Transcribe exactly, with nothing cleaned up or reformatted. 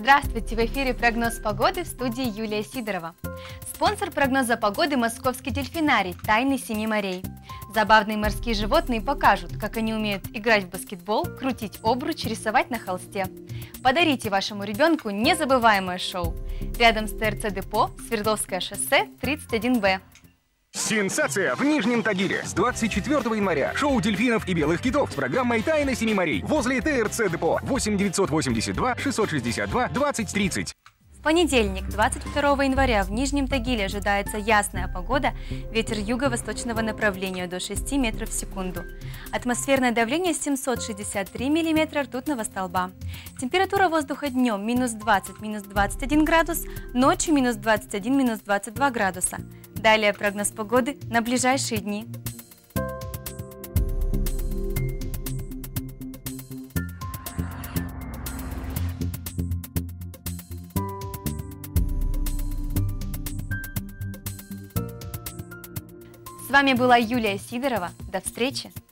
Здравствуйте! В эфире прогноз погоды в студии Юлия Сидорова. Спонсор прогноза погоды – Московский дельфинарий «Тайны семи морей». Забавные морские животные покажут, как они умеют играть в баскетбол, крутить обруч, рисовать на холсте. Подарите вашему ребенку незабываемое шоу. Рядом с ТРЦ Депо, Свердловское шоссе, тридцать один Б. Сенсация в Нижнем Тагиле. С двадцать четвёртого января шоу дельфинов и белых китов с программой «Тайны семи морей» возле ТРЦ Депо. восемь девятьсот восемьдесят два шестьсот шестьдесят два двадцать тридцать. В понедельник, двадцать второго января, в Нижнем Тагиле ожидается ясная погода, ветер юго-восточного направления до шести метров в секунду. Атмосферное давление семьсот шестьдесят три миллиметра ртутного столба. Температура воздуха днем минус двадцать, минус двадцать один градус, ночью минус двадцать один, минус двадцать два градуса. Далее прогноз погоды на ближайшие дни. С вами была Юлия Сидорова. До встречи!